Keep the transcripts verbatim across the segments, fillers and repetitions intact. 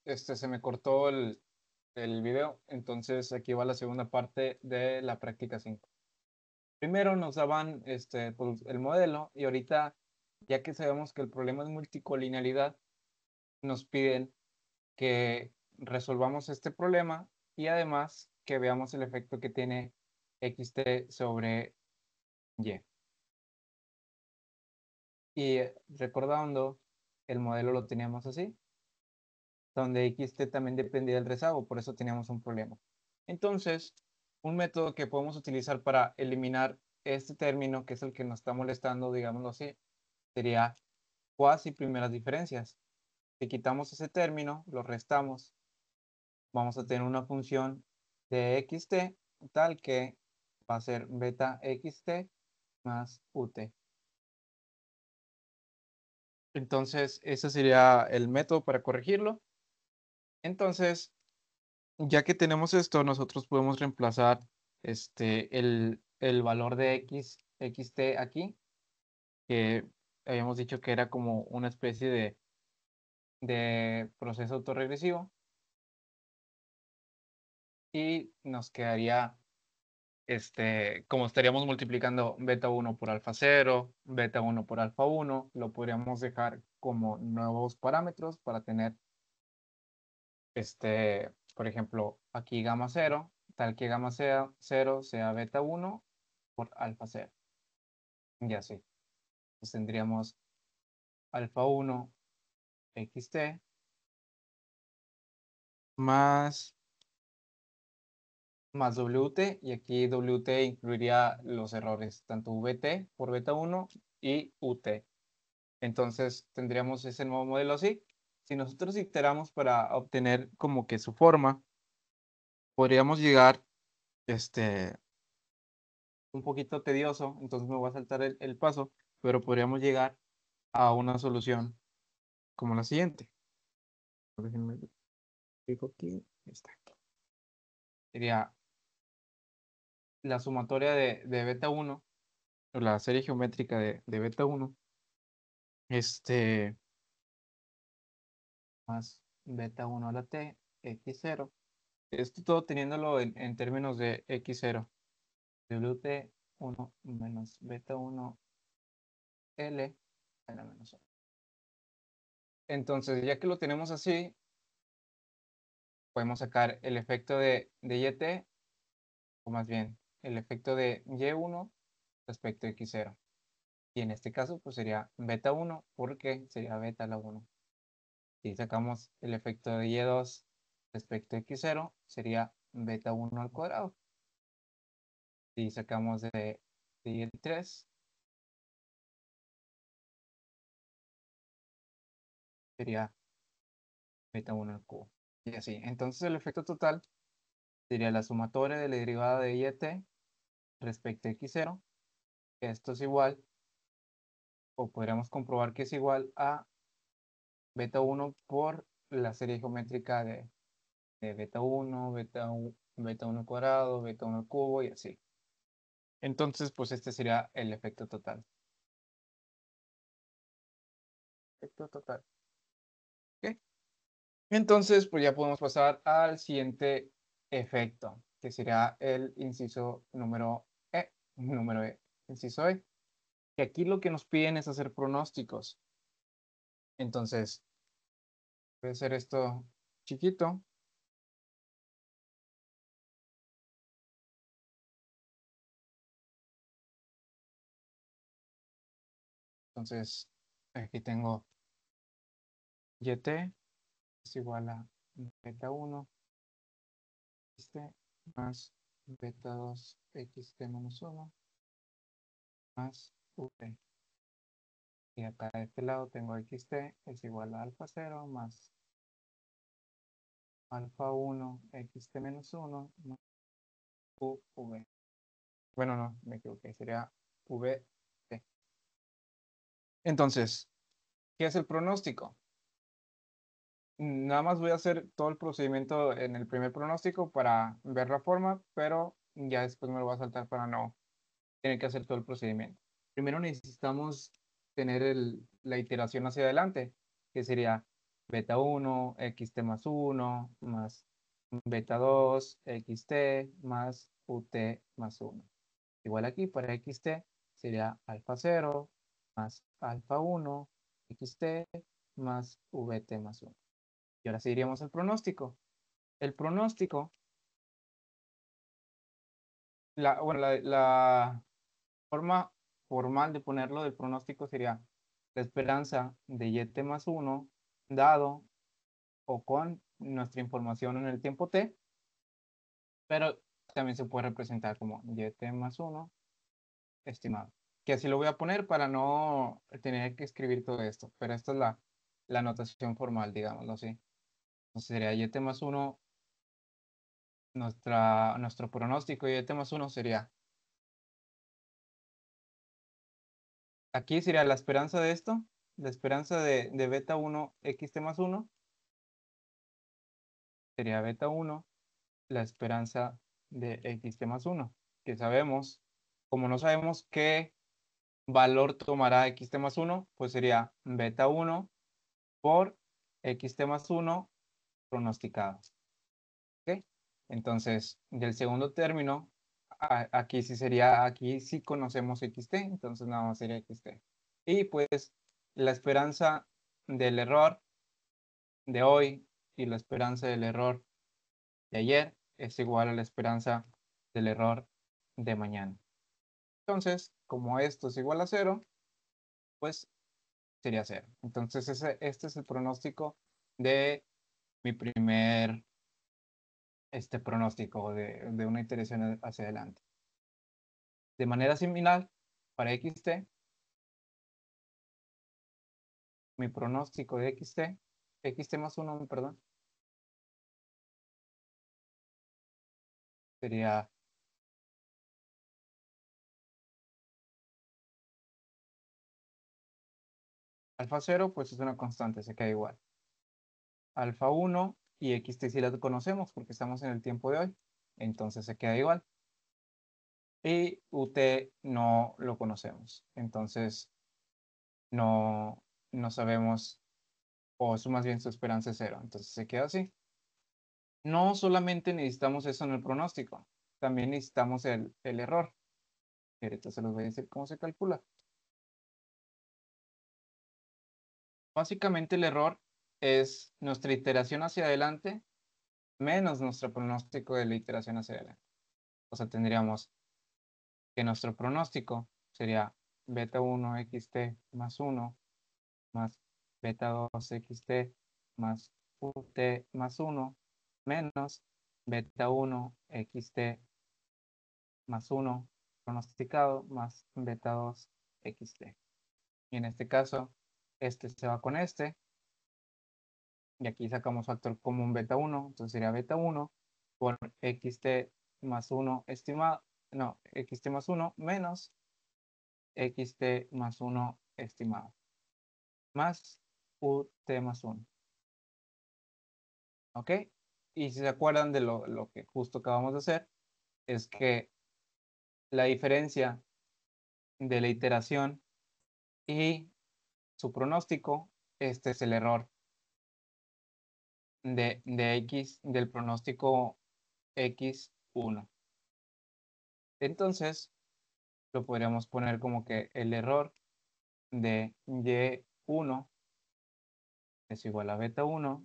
este, se me cortó el, el video, entonces aquí va la segunda parte de la práctica cinco. Primero nos daban este, pues, el modelo y ahorita, ya que sabemos que el problema es multicolinealidad, nos piden que resolvamos este problema y además que veamos el efecto que tiene xt sobre y. Y eh, recordando, el modelo lo teníamos así, donde xt también dependía del rezago, por eso teníamos un problema. Entonces, un método que podemos utilizar para eliminar este término, que es el que nos está molestando, digámoslo así, sería cuasi primeras diferencias. Si quitamos ese término, lo restamos, vamos a tener una función de xt tal que va a ser beta xt más ut. Entonces, ese sería el método para corregirlo. Entonces, ya que tenemos esto, nosotros podemos reemplazar este, el, el valor de x, xt aquí, que habíamos dicho que era como una especie de, de proceso autorregresivo. Y nos quedaría, este, como estaríamos multiplicando beta uno por alfa cero, beta uno por alfa uno, lo podríamos dejar como nuevos parámetros para tener, este, por ejemplo, aquí gamma cero, tal que gamma sea cero sea beta uno por alfa cero. Y así. Pues tendríamos alfa uno xt más, más wt, y aquí wt incluiría los errores, tanto vt por beta uno y ut. Entonces tendríamos ese nuevo modelo así. Si nosotros iteramos para obtener como que su forma, podríamos llegar, este, un poquito tedioso, entonces me voy a saltar el, el paso, pero podríamos llegar a una solución como la siguiente. Déjenme fijo aquí. Está. Sería la sumatoria de, de beta uno, o la serie geométrica de, de beta uno, este, más beta uno a la t, x cero. Esto todo teniéndolo en, en términos de x cero. wt uno menos beta uno L a la menos uno. Entonces, ya que lo tenemos así, podemos sacar el efecto de, de yt, o más bien, el efecto de y uno respecto a x cero. Y en este caso, pues sería beta uno, porque sería beta a la uno. Si sacamos el efecto de y dos respecto a x cero, sería beta uno al cuadrado. Si sacamos de, de y tres, sería beta uno al cubo. Y así. Entonces el efecto total sería la sumatoria de la derivada de yt respecto a x cero. Esto es igual, o podríamos comprobar que es igual a beta uno por la serie geométrica de, de beta uno, beta, beta uno al cuadrado, beta uno al cubo y así. Entonces, pues este sería el efecto total. Efecto total. ¿Ok? Entonces, pues ya podemos pasar al siguiente efecto, que sería el inciso número E. Número E. Inciso E. Que aquí lo que nos piden es hacer pronósticos. Entonces, voy a hacer esto chiquito. Entonces, aquí tengo yt es igual a beta uno xt más beta dos xt menos uno más ut. Y acá de este lado tengo xt es igual a alfa cero más alfa uno xt menos uno más uv. Bueno, no, me equivoqué, sería vt. Entonces, ¿qué es el pronóstico? Nada más voy a hacer todo el procedimiento en el primer pronóstico para ver la forma, pero ya después me lo voy a saltar para no tener que hacer todo el procedimiento. Primero necesitamos tener el, la iteración hacia adelante, que sería beta uno, xt más uno, más beta dos, xt más ut más uno. Igual aquí para xt sería alfa cero más alfa uno, xt más vt más uno. Y ahora sí iríamos al pronóstico. El pronóstico, la, bueno, la, la forma formal de ponerlo del pronóstico sería la esperanza de y más uno dado o con nuestra información en el tiempo t, pero también se puede representar como y más uno estimado. Que así lo voy a poner para no tener que escribir todo esto, pero esta es la, la notación formal, digámoslo así. Entonces sería y más uno, nuestra, nuestro pronóstico y y más uno sería, aquí sería la esperanza de esto, la esperanza de, de beta uno xt más uno, sería beta uno, la esperanza de xt más uno, que sabemos, como no sabemos qué valor tomará xt más uno, pues sería beta uno por xt más uno pronosticado. ¿Ok? Entonces, del segundo término, a- aquí sí sería, aquí sí conocemos xt, entonces nada más sería xt. Y pues la esperanza del error de hoy y la esperanza del error de ayer es igual a la esperanza del error de mañana. Entonces, como esto es igual a cero, pues sería cero. Entonces, ese, este es el pronóstico de mi primer este pronóstico de, de una iteración hacia adelante. De manera similar, para xt, mi pronóstico de xt, xt más uno, perdón, sería alfa cero, pues es una constante, se queda igual. Alfa uno y xt sí la conocemos porque estamos en el tiempo de hoy, entonces se queda igual. Y ut no lo conocemos, entonces no, no sabemos, o es más bien su esperanza es cero, entonces se queda así. No solamente necesitamos eso en el pronóstico, también necesitamos el, el error. Y ahorita se los voy a decir cómo se calcula. Básicamente el error es nuestra iteración hacia adelante menos nuestro pronóstico de la iteración hacia adelante. O sea, tendríamos que nuestro pronóstico sería beta uno xt más uno más beta dos xt más ut más uno menos beta uno xt más uno pronosticado más beta dos xt. Y en este caso, este se va con este. Y aquí sacamos factor común beta uno. Entonces sería beta uno por xt más uno estimado. No, xt más uno menos xt más uno estimado. Más ut más uno. ¿Ok? Y si se acuerdan de lo, lo que justo acabamos de hacer, es que la diferencia de la iteración y su pronóstico, este es el error de, de X, del pronóstico equis uno. Entonces, lo podríamos poner como que el error de y uno es igual a beta uno,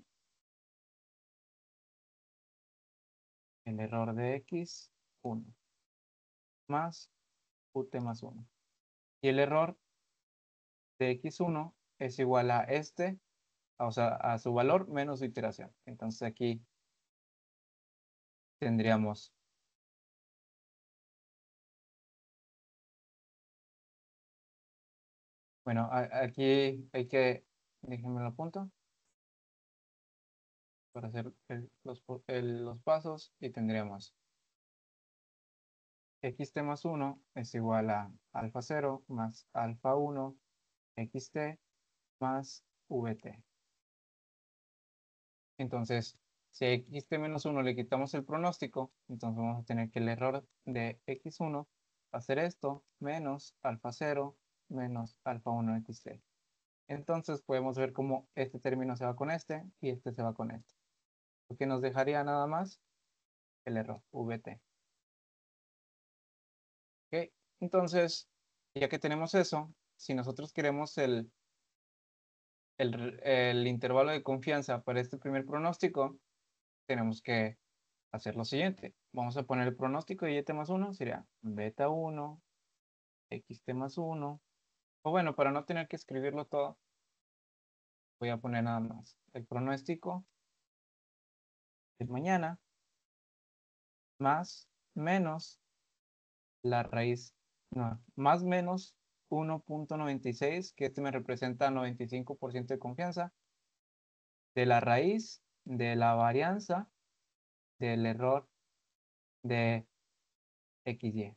el error de equis uno, más ut más uno. Y el error de equis uno es igual a este, o sea, a su valor menos su iteración. Entonces aquí tendríamos, bueno, a- aquí hay que, déjenme lo apunto, para hacer el- los, po- el- los pasos y tendríamos xt más uno es igual a alfa cero más alfa uno xt más vt. Entonces, si a xt menos uno le quitamos el pronóstico, entonces vamos a tener que el error de equis uno va a ser esto, menos alfa cero menos alfa uno xt. Entonces podemos ver cómo este término se va con este y este se va con este. Lo que nos dejaría nada más el error, vt. ¿Ok? Entonces, ya que tenemos eso, si nosotros queremos el, el, el intervalo de confianza para este primer pronóstico, tenemos que hacer lo siguiente. Vamos a poner el pronóstico de y más uno, sería beta uno, xt más uno. O bueno, para no tener que escribirlo todo, voy a poner nada más el pronóstico de mañana más menos la raíz, no, más menos uno punto noventa y seis, que este me representa noventa y cinco por ciento de confianza, de la raíz de la varianza del error de xy.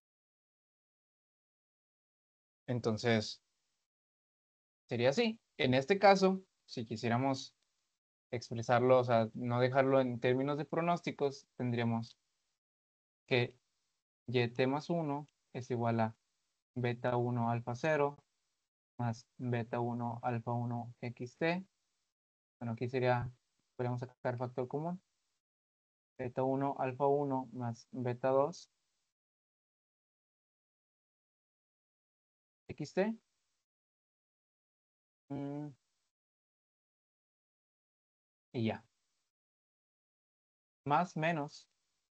Entonces, sería así. En este caso, si quisiéramos expresarlo, o sea, no dejarlo en términos de pronósticos, tendríamos que y más uno es igual a beta uno alfa cero más beta uno alfa uno xt. Bueno, aquí sería, podríamos sacar factor común. Beta uno alfa uno más beta dos xt. Mm, y ya. Más menos.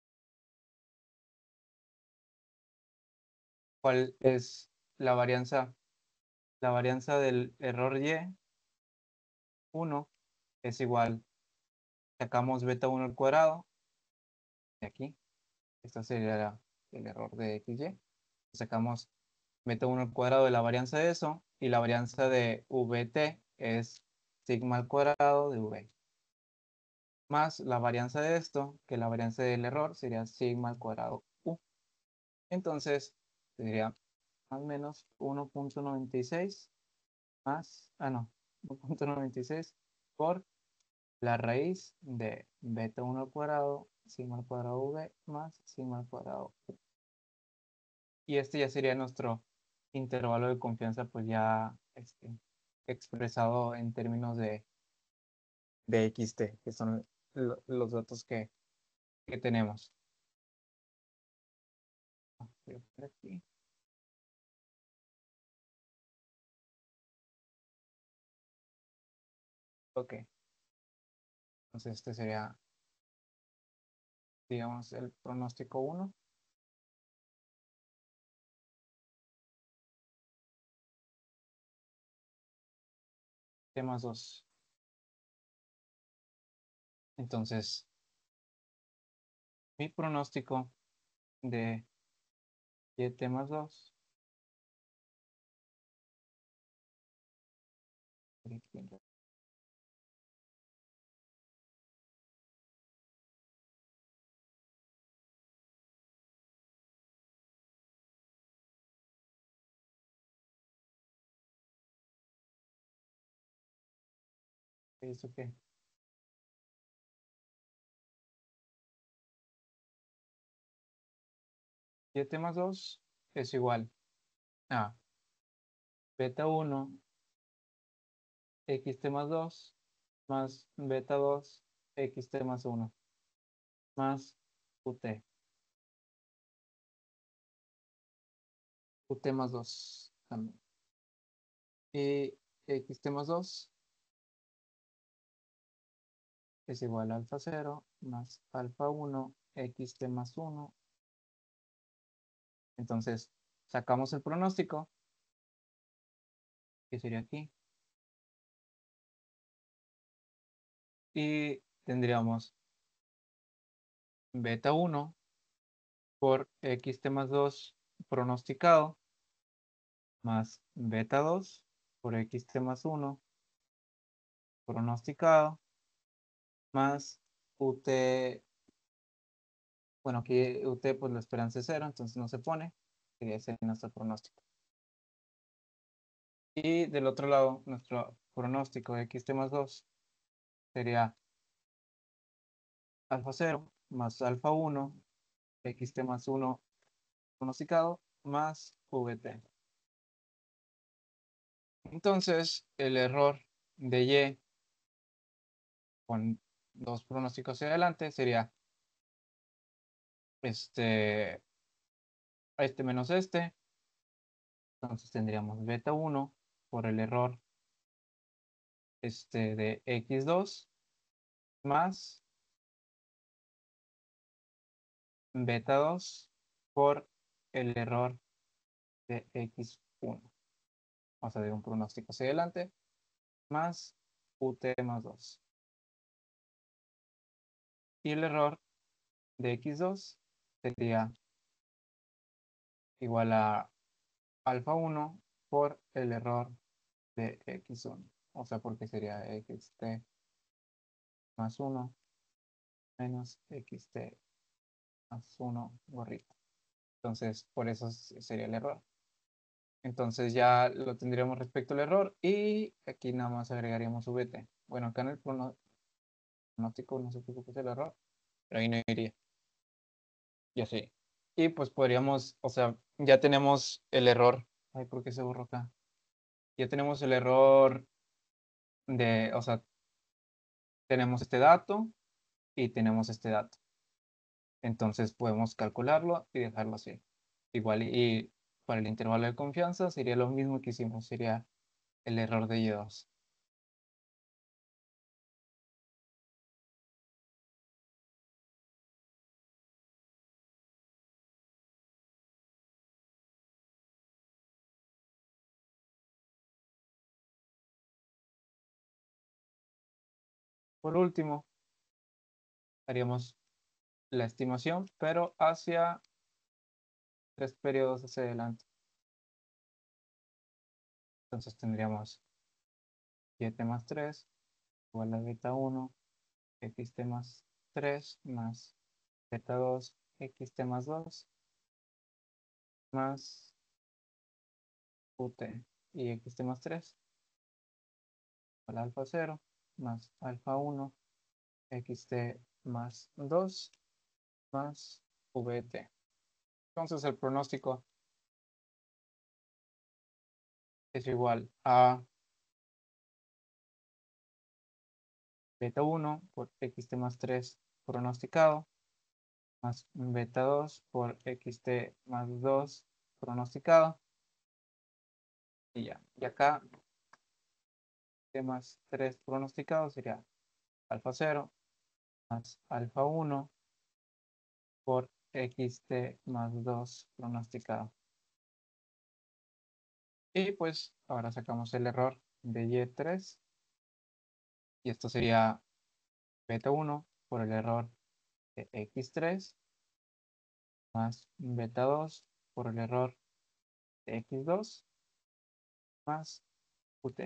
¿Cuál es la varianza? La varianza del error y uno es igual. Sacamos beta uno al cuadrado. De aquí. Esto sería el error de xy. Sacamos beta uno al cuadrado de la varianza de eso. Y la varianza de vt es sigma al cuadrado de v. Más la varianza de esto, que la varianza del error sería sigma al cuadrado u. Entonces, tendría más o menos uno punto noventa y seis más, ah no, uno punto noventa y seis por la raíz de beta uno al cuadrado, sigma al cuadrado v más sigma al cuadrado u. Y este ya sería nuestro intervalo de confianza, pues ya este, expresado en términos de, de xt, que son lo- los datos que, que tenemos. Voy a poner aquí. Ok, entonces este sería, digamos, el pronóstico uno. T más dos. Entonces, mi pronóstico de y más dos ¿eso qué? y más dos es igual a beta uno xt más dos más beta dos xt más uno más ut. Ut más dos también. Y xt más dos es igual a alfa cero más alfa uno xt más uno. Entonces, sacamos el pronóstico, que sería aquí. Y tendríamos beta uno por xt más dos pronosticado más beta dos por xt más uno pronosticado más ut, bueno, aquí ut pues la esperanza es cero, entonces no se pone, sería ese nuestro pronóstico. Y del otro lado, nuestro pronóstico de xt más dos sería alfa cero más alfa uno xt más uno pronosticado más vt. Entonces, el error de Y con dos pronósticos hacia adelante sería este, este menos este. Entonces tendríamos beta uno por el error este, de equis dos más beta dos por el error de equis uno. O sea, de un pronóstico hacia adelante más ut más dos. Y el error de equis dos sería igual a alfa uno por el error de equis uno. O sea, porque sería xt más uno menos xt más uno gorrito. Entonces, por eso sería el error. Entonces ya lo tendríamos respecto al error y aquí nada más agregaríamos vt. Bueno, acá en el pronóstico no sé qué es el error, pero ahí no iría. Ya sé. Y pues podríamos, o sea, ya tenemos el error. Ay, ¿por qué se borró acá? Ya tenemos el error de, o sea, tenemos este dato y tenemos este dato. Entonces podemos calcularlo y dejarlo así. Igual y para el intervalo de confianza sería lo mismo que hicimos, sería el error de Y dos. Por último, haríamos la estimación, pero hacia tres periodos hacia adelante. Entonces tendríamos siete más tres igual a beta uno, xt más tres más beta dos, xt más dos más ut y xt más tres igual a alfa cero más alfa uno, xt más dos más vt. Entonces el pronóstico es igual a beta uno por xt más tres pronosticado más beta dos por xt más dos pronosticado. Y ya. Y acá, t más tres pronosticado sería alfa cero más alfa uno por xt más dos pronosticado. Y pues ahora sacamos el error de Y tres. Y esto sería beta uno por el error de equis tres más beta dos por el error de equis dos más ut.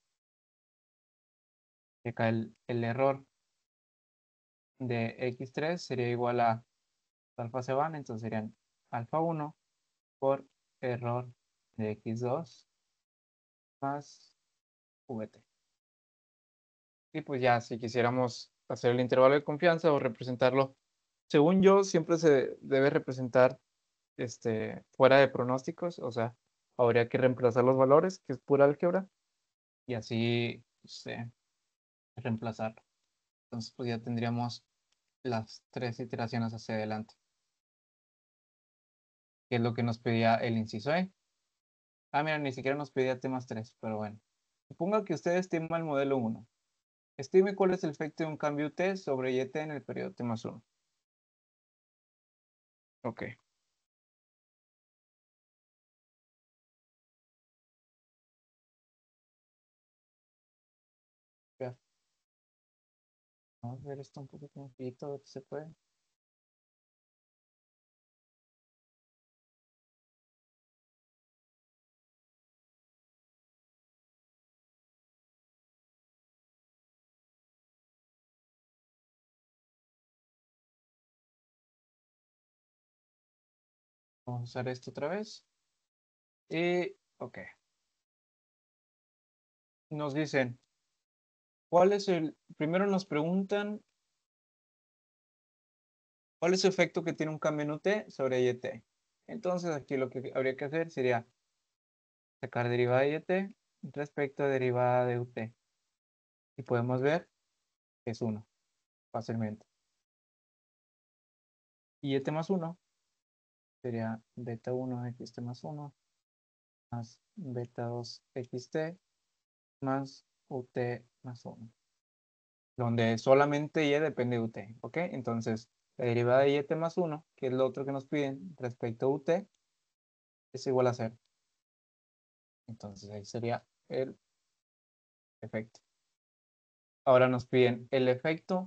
Y acá el, el error de equis tres sería igual a alfa se van, entonces serían alfa uno por error de equis dos más vt. Y pues ya, si quisiéramos hacer el intervalo de confianza o representarlo, según yo, siempre se debe representar este, fuera de pronósticos, o sea, habría que reemplazar los valores, que es pura álgebra, y así este, reemplazarlo. Entonces, pues ya tendríamos las tres iteraciones hacia adelante, que es lo que nos pedía el inciso E. Ah, mira, ni siquiera nos pedía T más tres, pero bueno. Suponga que usted estima el modelo uno. Estime cuál es el efecto de un cambio T sobre Y T en el periodo T más uno. Ok. Ya. Vamos a ver esto un poquito más poquito, a ver si se puede. Vamos a usar esto otra vez. Y, ok. Nos dicen, ¿cuál es el, primero nos preguntan, ¿cuál es el efecto que tiene un cambio en U T sobre Y T? Entonces aquí lo que habría que hacer sería sacar derivada de Y T respecto a derivada de ut. Y podemos ver que es uno, fácilmente. Y et más uno sería beta uno xt más uno más beta dos xt más ut más uno. Donde solamente y depende de ut, ¿ok? Entonces, la derivada de y más uno, que es lo otro que nos piden respecto a ut, es igual a cero. Entonces, ahí sería el efecto. Ahora nos piden el efecto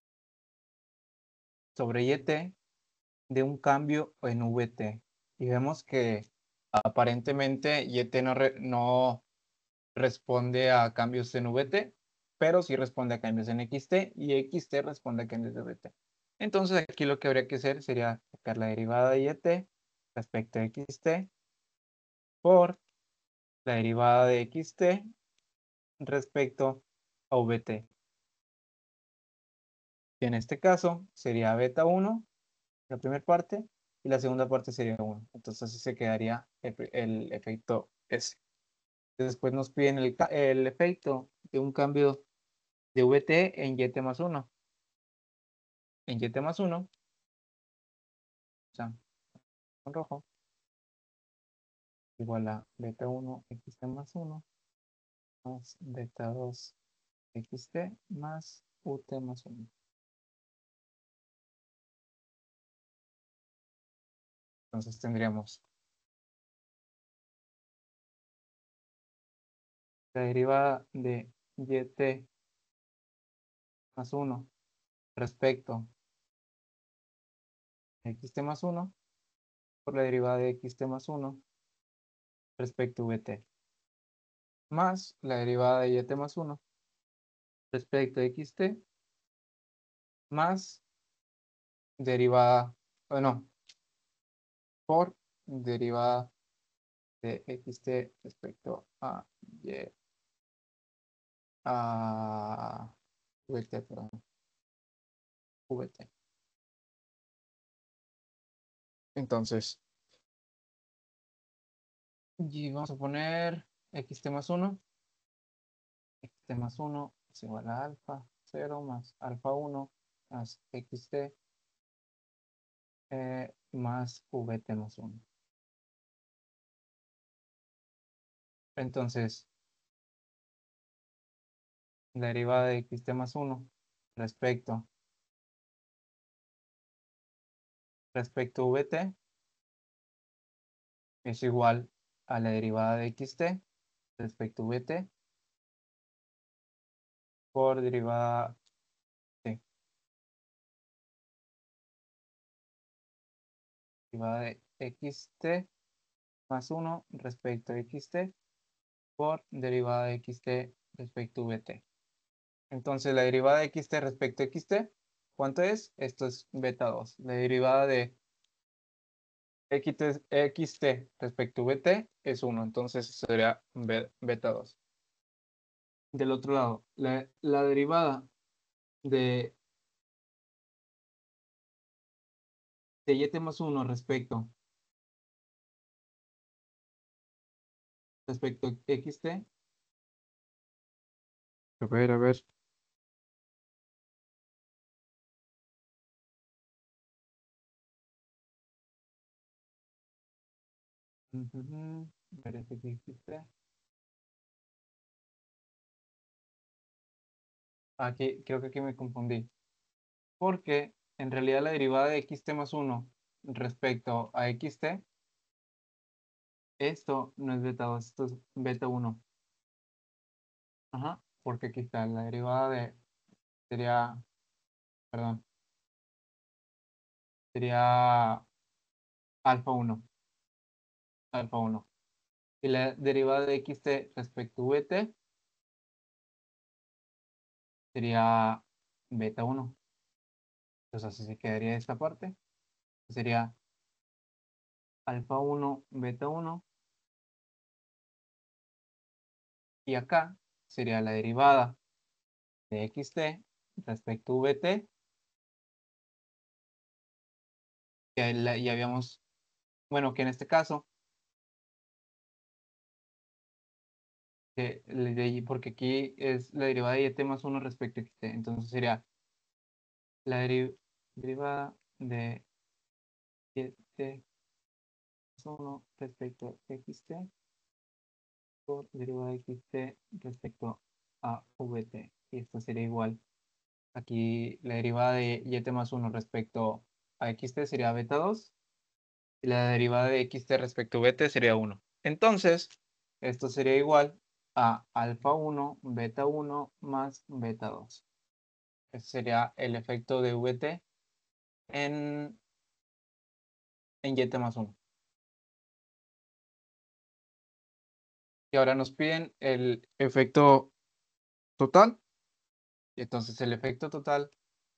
sobre y de un cambio en vt. Y vemos que aparentemente y no, re, no responde a cambios en vt, pero sí responde a cambios en xt y xt responde a cambios de vt. Entonces aquí lo que habría que hacer sería sacar la derivada de y respecto a xt por la derivada de xt respecto a vt. Y en este caso sería beta uno, la primera parte, y la segunda parte sería uno. Entonces así se quedaría el, el efecto S. Después nos piden el, el efecto de un cambio de vt en y más uno. En y más uno, o sea, con rojo, igual a beta uno xt más uno más beta dos xt más ut más uno. Entonces tendríamos la derivada de y más uno respecto a xt más uno por la derivada de xt más uno respecto a vt, más la derivada de y más uno respecto a xt más derivada, bueno, por derivada de xt respecto a y a vt, perdón, vt. Entonces, y vamos a poner xt más uno, xt más uno es igual a alfa cero más alfa uno más xt eh, más vt más uno. Entonces, la derivada de xt más uno respecto, respecto a vt es igual a la derivada de xt respecto a vt por derivada de, derivada de xt más uno respecto a xt por derivada de xt respecto a vt. Entonces, la derivada de xt respecto a xt, ¿cuánto es? Esto es beta dos. La derivada de xt, xt respecto a vt es uno. Entonces, sería beta dos. Del otro lado, la, la derivada de, de y más uno respecto, respecto a xt. A ver, a ver. Uh-huh. Parece que existe. Aquí, creo que aquí me confundí. Porque en realidad la derivada de xt más uno respecto a xt, esto no es beta dos, esto es beta uno. Ajá, porque aquí está la derivada de, sería, perdón, sería alfa uno, alfa uno. Y la derivada de xt respecto a vt sería beta uno. Entonces así se quedaría esta parte. Sería alfa uno, beta uno. Y acá sería la derivada de xt respecto a vt, que la- ya habíamos, bueno, que en este caso de, de y, porque aquí es la derivada de y más uno respecto a xt. Entonces sería la deri- derivada de y más uno respecto a xt por derivada de xt respecto a vt. Y esto sería igual. Aquí la derivada de y más uno respecto a xt sería beta dos. Y la derivada de xt respecto a vt sería uno. Entonces, esto sería igual a alfa uno, beta uno más beta dos. Ese sería el efecto de vt en, en y más uno. Y ahora nos piden el efecto total. Y entonces el efecto total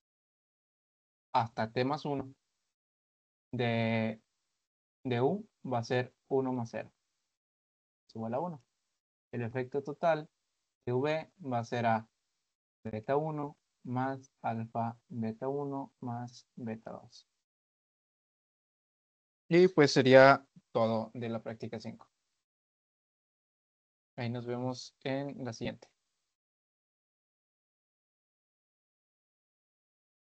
hasta t más uno de, de u va a ser uno más cero. Es igual a uno. El efecto total de v va a ser a beta uno más alfa beta uno más beta dos. Y pues sería todo de la práctica cinco. Ahí nos vemos en la siguiente.